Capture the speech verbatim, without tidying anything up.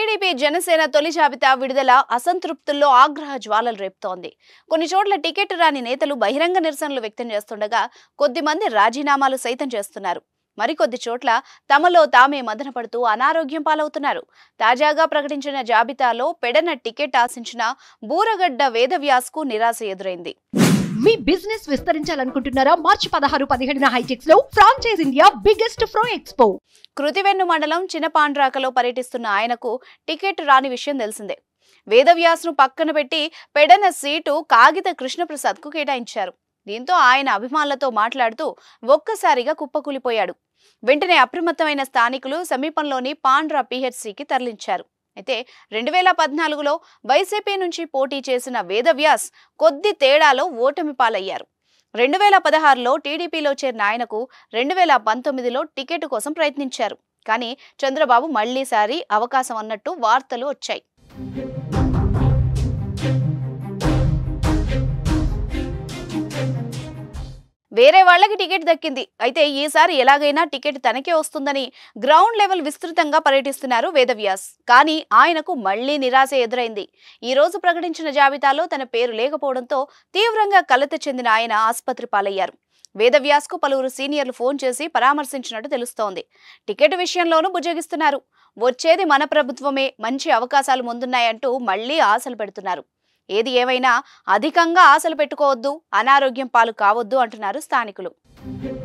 TDP Janasena తొలి జాబితా విడుదల అసంతృప్తుల్లో ఆగ్రహ జ్వాలలు రేపుతోంది. కొన్ని చోట్ల టికెట్ రాని నేతలు బహిరంగ నిరసనలు వ్యక్తం చేస్తుండగా కొద్దిమంది రాజీనామాలు సైతం చేస్తున్నారు. మరికొద్ది చోట్ల తమలో తామే మదనపడుతూ అనారోగ్యం పాలవుతున్నారు. తాజాగా ప్రకటించిన జాబితాలో పెడన టికెట్ ఆశించిన బూరగడ్డ వేదవ్యాస్కు నిరాశ ఎదురైంది. మీ బిజినెస్ విస్తరించాలనుకుంటున్నారా? మార్చి పదహారు పదిహేడున హైటెక్స్ లో franchise India biggest pro expo. Kruthivennu మండలం చిన్నపాండ్రాకలో పర్యటిస్తున్న ఆయనకు టికెట్ రాని విషయం తెలిసిందే. వేదవ్యాస్ను పక్కన పెట్టి పెడన సీటు కాగిత కృష్ణప్రసాద్ కు కేటాయించారు. దీంతో ఆయన అభిమానులతో మాట్లాడుతూ ఒక్కసారిగా కుప్పకూలిపోయాడు. వెంటనే అప్రమత్తమైన స్థానికులు సమీపంలోని పాండ్రా పిహెచ్సికి తరలించారు. అయితే రెండు వేల పద్నాలుగులో వైసీపీ నుంచి పోటీ చేసిన వేదవ్యాస్ కొద్ది తేడాలో ఓటమి పాలయ్యారు. రెండు వేల పదహారులో టీడీపీలో చేరిన ఆయనకు రెండు వేల పంతొమ్మిదిలో టికెట్ కోసం ప్రయత్నించారు. కానీ చంద్రబాబు మళ్లీసారి అవకాశం అన్నట్టు వార్తలు వచ్చాయి. వేరే వాళ్లకి టికెట్ దక్కింది. అయితే ఈసారి ఎలాగైనా టికెట్ తనకే వస్తుందని గ్రౌండ్ లెవెల్ విస్తృతంగా పర్యటిస్తున్నారు వేదవ్యాస్. కానీ ఆయనకు మళ్లీ నిరాశ ఎదురైంది. ఈ రోజు ప్రకటించిన జాబితాలో తన పేరు లేకపోవడంతో తీవ్రంగా కలత చెందిన ఆయన ఆసుపత్రి పాలయ్యారు. వేదవ్యాస్ కు పలువురు సీనియర్లు ఫోన్ చేసి పరామర్శించినట్టు తెలుస్తోంది. టికెట్ విషయంలోనూ బుజ్జగిస్తున్నారు. వచ్చేది మన ప్రభుత్వమే, మంచి అవకాశాలు ముందున్నాయంటూ మళ్లీ ఆశలు పెడుతున్నారు. ఏది ఏమైనా అధికంగా ఆశలు పెట్టుకోవద్దు, అనారోగ్యం పాలు కావద్దు అంటున్నారు స్థానికులు.